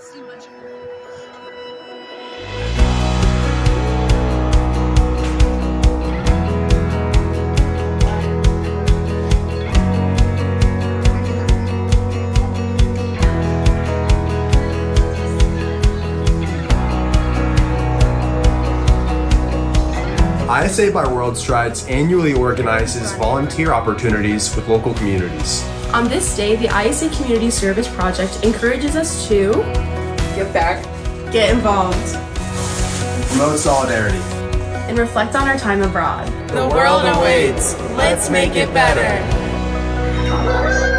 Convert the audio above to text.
ISA by World Strides annually organizes volunteer opportunities with local communities. On this day, the ISA Community Service Project encourages us to give back, get involved, Promote solidarity, and reflect on our time abroad. The world awaits. Let's make it better.